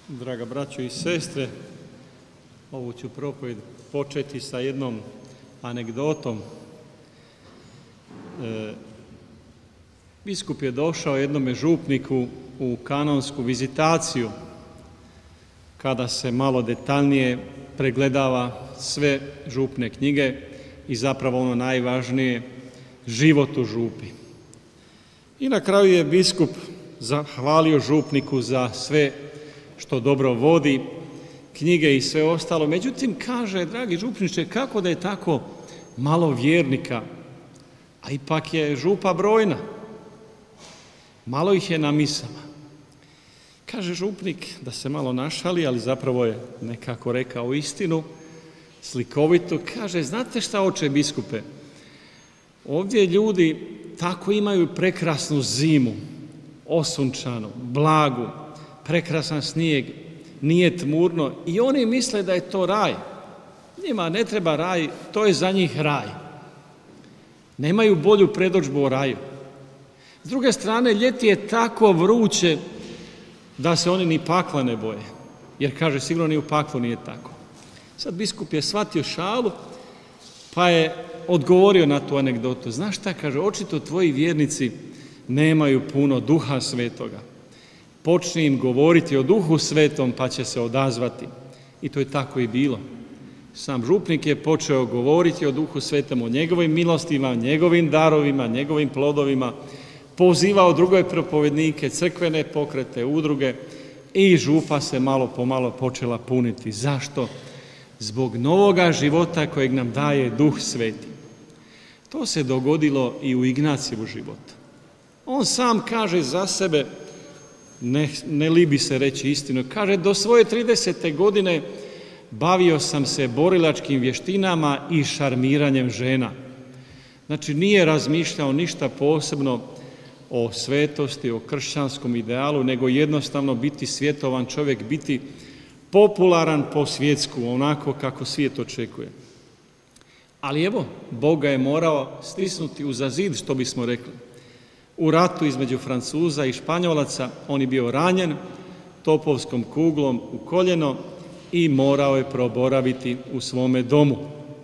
Draga braćo i sestre, ovu ću propovjed početi sa jednom anegdotom. Biskup je došao jednome župniku u kanonsku vizitaciju, kada se malo detaljnije pregledava sve župne knjige i zapravo ono najvažnije, život u župi. I na kraju je biskup zahvalio župniku za sve što dobro vodi, knjige i sve ostalo. Međutim, kaže, dragi župniče, kako da je tako malo vjernika, a ipak je župa brojna, malo ih je na misama. Kaže župnik da se malo našali, ali zapravo je nekako rekao istinu, slikovito. Kaže, znate šta, oče biskupe, ovdje ljudi tako imaju prekrasnu zimu, osunčanu, blagu, prekrasan snijeg, nije tmurno i oni misle da je to raj. Njima ne treba raj, to je za njih raj. Nemaju bolju predodžbu o raju. S druge strane, ljeti je tako vruće da se oni ni pakla ne boje. Jer kaže, sigurno ni u paklu nije tako. Sad biskup je shvatio šalu, pa je odgovorio na tu anegdotu. Znaš šta, kaže, očito tvoji vjernici nemaju puno duha svetoga. Počni im govoriti o duhu svetom, pa će se odazvati. I to je tako i bilo. Sam župnik je počeo govoriti o duhu svetom, o njegovim milostima, njegovim darovima, njegovim plodovima, pozivao druge propovednike, crkvene pokrete, udruge i župa se malo po malo počela puniti. Zašto? Zbog novoga života kojeg nam daje Duh Sveti. To se dogodilo i u Ignacijevu životu. On sam kaže za sebe, ne libi se reći istinu, kaže, do svoje 30. godine bavio sam se borilačkim vještinama i šarmiranjem žena. Znači, nije razmišljao ništa posebno o svetosti, o kršćanskom idealu, nego jednostavno biti svjetovan čovjek, biti popularan po svjetsku, onako kako svijet očekuje. Ali evo, Bog ga je morao stisnuti uza zid, što bismo rekli. U ratu između Francuza i Španjolaca on je bio ranjen topovskom kuglom u koljeno i morao je proboraviti u svome domu.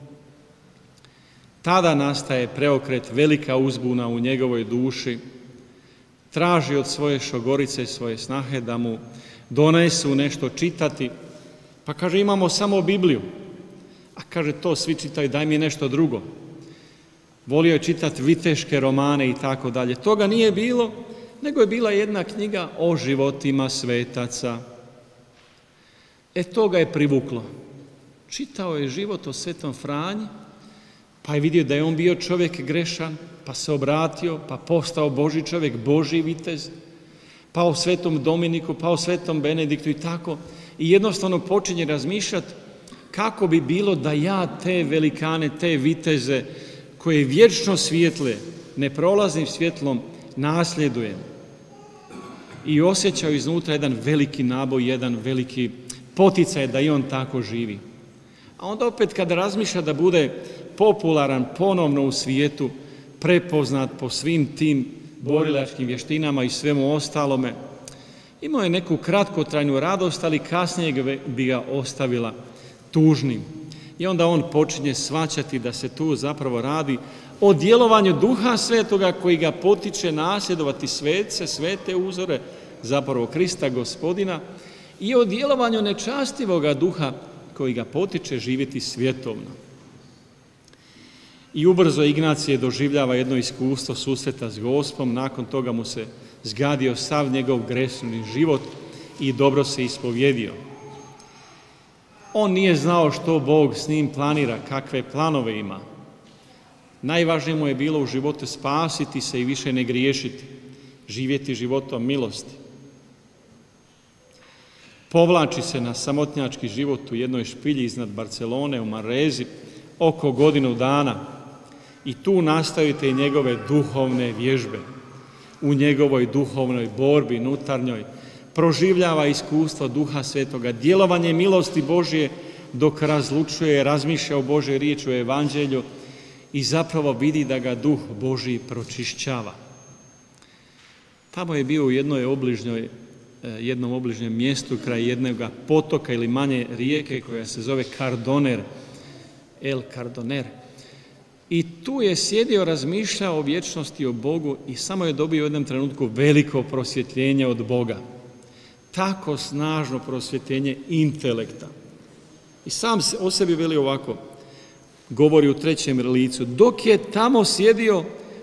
Tada nastaje preokret, velika uzbuna u njegovoj duši. Traži od svoje šogorice, svoje snahe da mu donesu nešto čitati. Pa kaže, imamo samo Bibliju. A kaže, to svi čitaju, daj mi nešto drugo. Volio je čitati viteške romane i tako dalje. Toga nije bilo, nego je bila jedna knjiga o životima svetaca. To ga je privuklo. Čitao je život o Svetom Franji, pa je vidio da je on bio čovjek grešan, pa se obratio, pa postao Božji čovjek, Božji vitez, pa o Svetom Dominiku, pa o Svetom Benediktu i tako. I jednostavno počinje razmišljati kako bi bilo da ja te velikane, te viteze koje vječno svijetle, neprolaznim svjetlom nasljedujem. I osjećao iznutra jedan veliki naboj, jedan veliki poticaj da i on tako živi. A onda opet kada razmišlja da bude popularan ponovno u svijetu, prepoznat po svim tim borilačkim vještinama i svemu ostalome, imao je neku kratkotrajnu radost, ali kasnije bi ga ostavila tužnim. I onda on počinje shvaćati da se tu zapravo radi o djelovanju Duha Svetoga koji ga potiče nasljedovati svece, svete uzore, zapravo Krista Gospodina, i o djelovanju nečastivoga duha koji ga potiče živjeti svjetovno. I ubrzo Ignacije doživljava jedno iskustvo susreta s Gospom, nakon toga mu se zgadio sav njegov grešni život i dobro se ispovjedio. On nije znao što Bog s njim planira, kakve planove ima. Najvažnije mu je bilo u životu spasiti se i više ne griješiti, živjeti životom milosti. Povlači se na samotnjački život u jednoj špilji iznad Barcelone u Manresi oko godinu dana i tu nastaju te njegove duhovne vježbe. U njegovoj duhovnoj borbi, unutarnjoj, proživljava iskustvo Duha Svetoga, djelovanje milosti Božje dok razlučuje, razmišlja o Božoj riječi, o Evanđelju i zapravo vidi da ga Duh Božji pročišćava. Tamo je bio u jednoj obližnjoj jednom obližnjem mjestu kraj jednog potoka ili manje rijeke koja se zove Kardoner, El Kardoner. I tu je sjedio, razmišljao o vječnosti, o Bogu i samo je dobio u jednom trenutku veliko prosvjetljenje od Boga. Tako snažno prosvjetljenje intelekta. I sam o sebi veli ovako, govori u trećem licu, dok je tamo sjedio,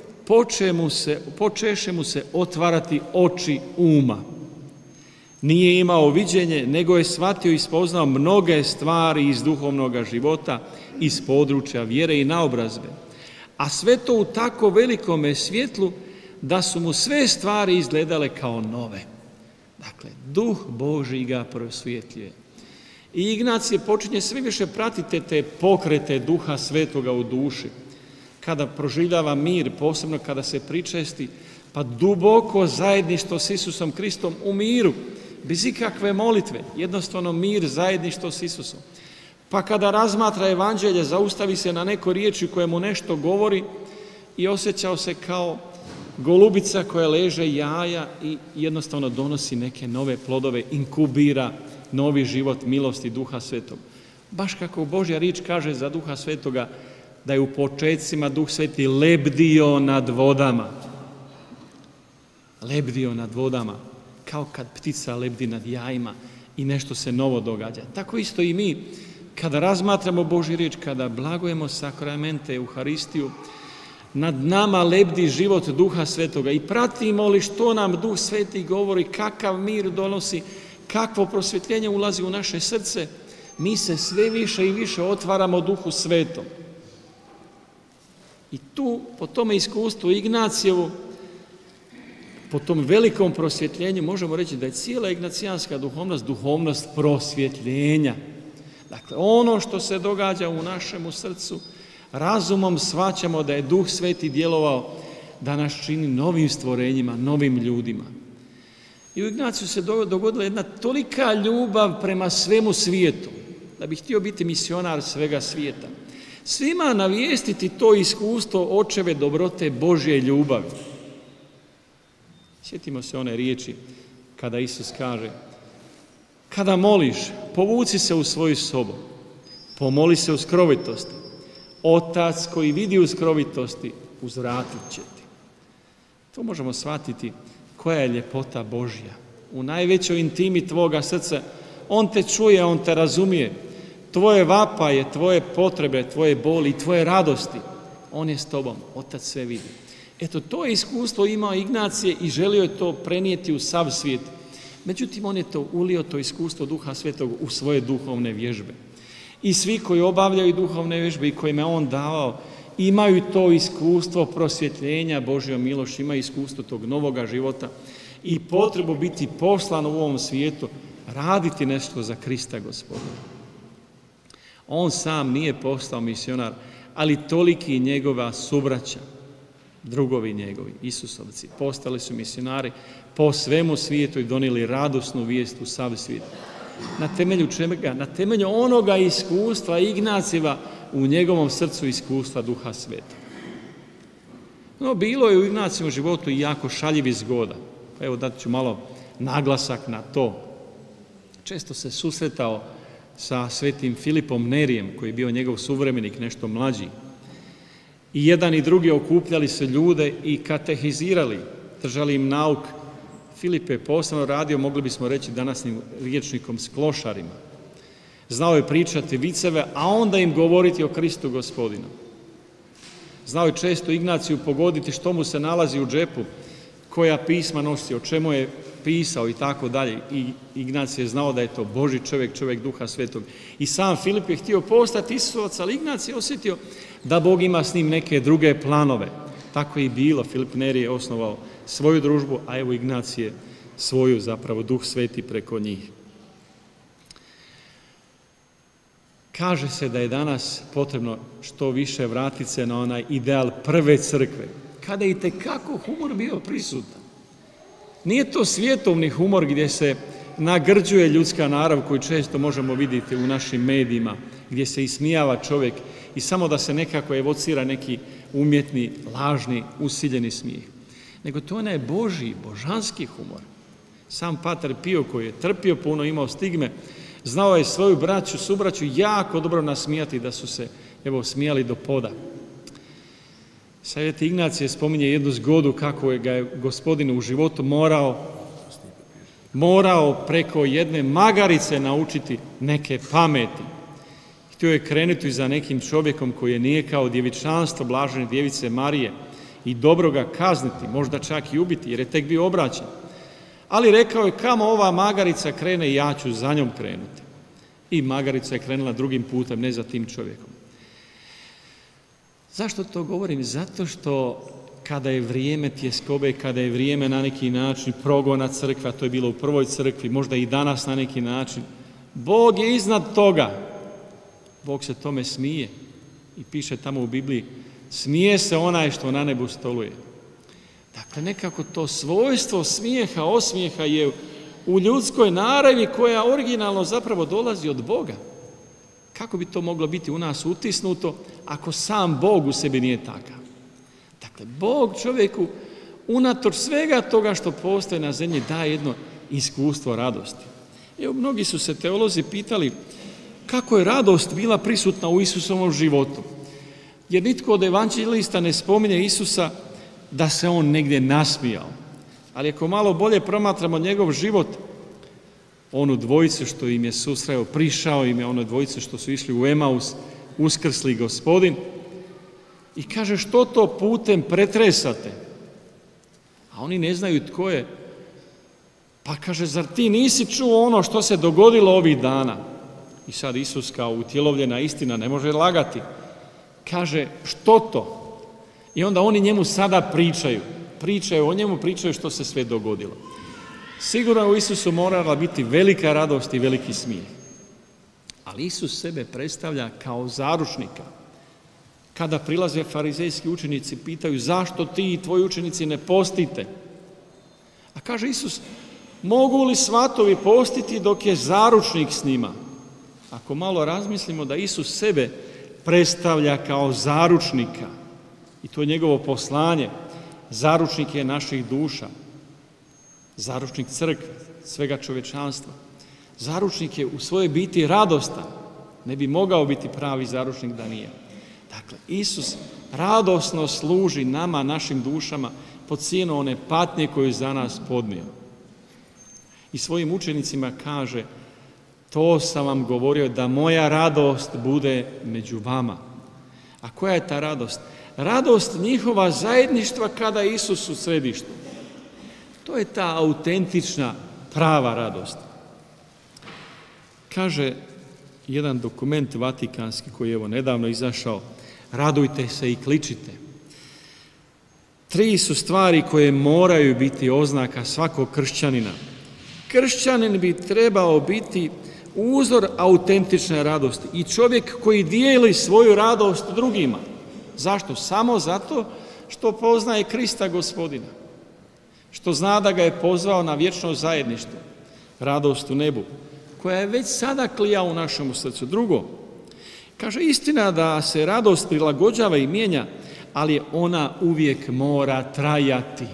počeše mu se otvarati oči uma. Nije imao viđenje, nego je shvatio i spoznao mnoge stvari iz duhovnog života, iz područja vjere i naobrazbe. A sve to u tako velikome svjetlu da su mu sve stvari izgledale kao nove. Dakle, duh Božji ga prosvjetljuje. I Ignacije počinje sve više pratiti te pokrete duha svetoga u duši. Kada proživljava mir, posebno kada se pričesti, pa duboko zajedništvo s Isusom Kristom u miru, bez ikakve molitve, jednostavno mir, zajedništvo s Isusom. Pa kada razmatra evanđelje, zaustavi se na neko riječi koje mu nešto govori i osjećao se kao golubica koja leže jaja i jednostavno donosi neke nove plodove, inkubira novi život milosti Duha Svetog. Baš kako Božja riječ kaže za Duha Svetoga, da je u počecima Duh Sveti lebdio nad vodama. Lebdio nad vodama, kao kad ptica lebdi nad jajima i nešto se novo događa. Tako isto i mi, kada razmatramo Božju riječ, kada blagujemo sakramente, Euharistiju, nad nama lebdi život Duha Svetoga i pratimo li što nam Duh Sveti govori, kakav mir donosi, kakvo prosvjetljenje ulazi u naše srce, mi se sve više i više otvaramo Duhu Svetom. I tu, po tome iskustvu Ignacijevu, po tom velikom prosvjetljenju, možemo reći da je cijela ignacijanska duhovnost, duhovnost prosvjetljenja. Dakle, ono što se događa u našemu srcu, razumom shvaćamo da je Duh Sveti djelovao da nas čini novim stvorenjima, novim ljudima. I u Ignaciju se dogodila jedna tolika ljubav prema svemu svijetu, da bi htio biti misionar svega svijeta. Svima navijestiti to iskustvo očeve dobrote Božje ljubavi. Sjetimo se one riječi kada Isus kaže: kada moliš, povuci se u svoju sobu, pomoli se u skrovitosti. Otac koji vidi u skrovitosti, uzvratit će ti. To možemo shvatiti koja je ljepota Božja. U najvećoj intimi tvoga srca, on te čuje, on te razumije. Tvoje vapaje, tvoje potrebe, tvoje boli i tvoje radosti, on je s tobom, Otac sve vidi. Eto, to je iskustvo imao Ignacije i želio je to prenijeti u sav svijet. Međutim, on je to ulio, to iskustvo Duha Svetog u svoje duhovne vježbe. I svi koji obavljaju duhovne vježbe i kojima je on davao, imaju to iskustvo prosvjetljenja Božjom milošću, imaju iskustvo tog novoga života i potrebu biti poslan u ovom svijetu, raditi nešto za Krista Gospodina. On sam nije postao misionar, ali toliki njegova subraća, drugovi njegovi, Isusovci, postali su misionari po svemu svijetu i donijeli radosnu vijest u sav svijet. Na temelju čega? Na temelju onoga iskustva Ignacijeva u njegovom srcu iskustva Duha Svetog. No, bilo je u Ignacijevom životu i jako šaljiv zgoda. Evo, dat ću malo naglasak na to. Često se susretao sa svetim Filipom Nerijem, koji je bio njegov suvremenik, nešto mlađi. I jedan i drugi okupljali se ljude i katehizirali, držali im nauk. Filip je posebno radio, mogli bismo reći današnjim rječnikom, s klošarima. Znao je pričati viceve, a onda im govoriti o Kristu Gospodinu. Znao je često Ignaciju pogoditi što mu se nalazi u džepu, koja pisma nosi, o čemu je pisao i tako dalje. I Ignacije je znao da je to Božji čovjek, čovjek Duha Svetog. I sam Filip je htio postati Isusovac, ali Ignacije je osjetio da Bog ima s njim neke druge planove. Tako je i bilo. Filip Neri je osnovao svoju družbu, a evo Ignacije svoju, zapravo Duh Sveti preko njih. Kaže se da je danas potrebno što više vratiti se na onaj ideal prve crkve, kada je itekako humor bio prisutan. Nije to svjetovni humor gdje se nagrđuje ljudska narav koju često možemo vidjeti u našim medijima, gdje se ismijava čovjek i samo da se nekako evocira neki umjetni, lažni, usiljeni smijeh. Nego to je onaj Božji, božanski humor. Sam Pater Pio koji je trpio puno, imao stigme, znao je svoju subraću jako dobro nasmijati da su se smijali do poda. Sveti Ignacije spominje jednu zgodu kako ga je Gospodin u životu morao preko jedne magarice naučiti neke pameti. Htio je krenuti za nekim čovjekom koji je nije kao djevičanstvo blažene djevice Marije i dobro ga kazniti, možda čak i ubiti jer je tek bio obraćen. Ali rekao je kamo ova magarica krene i ja ću za njom krenuti. I magarica je krenula drugim putem, ne za tim čovjekom. Zašto to govorim? Zato što kada je vrijeme tjeskobe, kada je vrijeme na neki način progona crkva, to je bilo u prvoj crkvi, možda i danas na neki način, Bog je iznad toga. Bog se tome smije i piše tamo u Bibliji, smije se onaj što na nebu stoluje. Dakle, nekako to svojstvo smijeha, osmijeha je u ljudskoj naravi koja originalno zapravo dolazi od Boga. Kako bi to moglo biti u nas utisnuto ako sam Bog u sebi nije takav? Dakle, Bog čovjeku unatoč svega toga što postoje na zemlji daje jedno iskustvo radosti. Evo, mnogi su se teolozi pitali kako je radost bila prisutna u Isusovom životu. Jer nitko od evanđelista ne spominje Isusa da se on negdje nasmijao. Ali ako malo bolje promatramo njegov život, onu dvojicu što im je susreo, prišao im je ono dvojice što su išli u Emaus, uskrsli Gospodin i kaže što to putem pretresate? A oni ne znaju tko je. Pa kaže, zar ti nisi čuo ono što se dogodilo ovih dana? I sad Isus kao utjelovljena istina ne može lagati. Kaže, što to? I onda oni njemu sada pričaju o njemu, pričaju što se sve dogodilo. Sigurno u Isusu morala biti velika radost i veliki smijeh. Ali Isus sebe predstavlja kao zaručnika. Kada prilaze farizejski učenici, pitaju zašto ti i tvoji učenici ne postite? A kaže Isus, mogu li svatovi postiti dok je zaručnik s njima? Ako malo razmislimo da Isus sebe predstavlja kao zaručnika, i to je njegovo poslanje, zaručnik je naših duša, zaručnik crkve, svega čovječanstva. Zaručnik je u svojoj biti radostan, ne bi mogao biti pravi zaručnik da nije. Dakle, Isus radosno služi nama, našim dušama, pod cijenu one patnje koju za nas podnio. I svojim učenicima kaže, to sam vam govorio da moja radost bude među vama. A koja je ta radost? Radost njihova zajedništva kada je Isus u središtu. To je ta autentična, prava radost. Kaže jedan dokument vatikanski koji je nedavno izašao, radujte se i kličite. 3 su stvari koje moraju biti oznaka svakog kršćanina. Kršćanin bi trebao biti uzor autentične radosti i čovjek koji dijeli svoju radost drugima. Zašto? Samo zato što poznaje Krista Gospodina. Što zna da ga je pozvao na vječno zajedništvo, radost u nebu, koja je već sada klija u našem srcu. Drugo, kaže istina da se radost prilagođava i mijenja, ali ona uvijek mora trajati.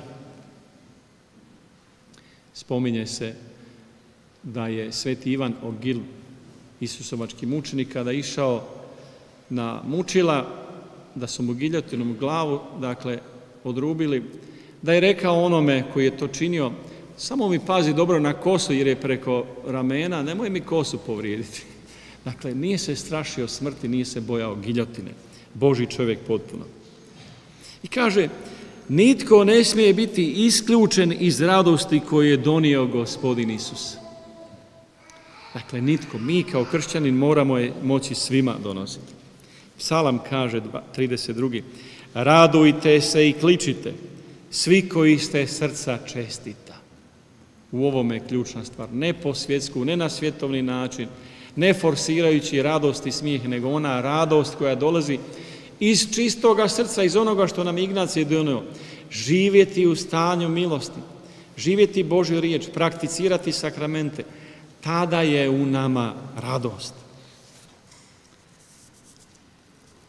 Spominje se da je sveti Ivan Ogil, isusovački mučenik, kada je išao na mučila, da su mu giljotinom glavu, odrubili, da je rekao onome koji je to činio, samo mi pazi dobro na kosu jer je preko ramena, nemoj mi kosu povrijediti. Dakle, nije se strašio smrti, nije se bojao giljotine. Božji čovjek potpuno. I kaže, nitko ne smije biti isključen iz radosti koju je donio Gospodin Isus. Dakle, nitko. Mi kao kršćanin moramo je moći svima donositi. Psalam kaže 32. Radujte se i kličite, svi koji ste srca čestita. U ovome je ključna stvar. Ne po svjetsku, ne na svjetovni način, ne forsirajući radost i smijeh, nego ona radost koja dolazi iz čistoga srca, iz onoga što nam Ignacije donio. Živjeti u stanju milosti, živjeti Božju riječ, prakticirati sakramente, tada je u nama radost.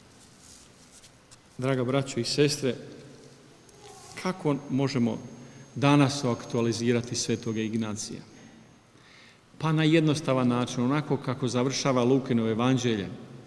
Draga braćo i sestre, kako možemo danas aktualizirati Svetog Ignacija? Pa na jednostavan način, onako kako završava Lukino evanđelje.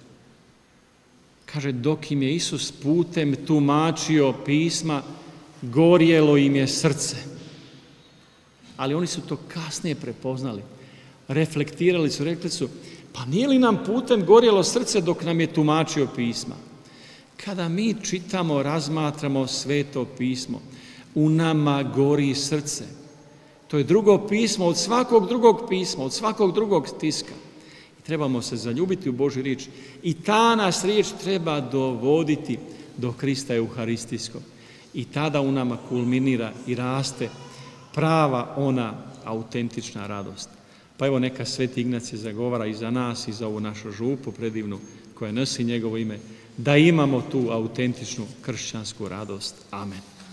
Kaže, dok im je Isus putem tumačio pisma, gorjelo im je srce. Ali oni su to kasnije prepoznali, reflektirali su, rekli su, pa nije li nam putem gorjelo srce dok nam je tumačio pisma? Kada mi čitamo, razmatramo Sveto pismo, u nama gori srce. To je drugo pismo od svakog drugog pisma, od svakog drugog tiska. I trebamo se zaljubiti u Božju riječ. I ta nas riječ treba dovoditi do Krista Euharistijskog. I tada u nama kulminira i raste prava ona autentična radost. Pa evo neka Sveti Ignacij zagovara i za nas i za ovu našu župu predivnu koja nosi njegovo ime, da imamo tu autentičnu kršćansku radost. Amen.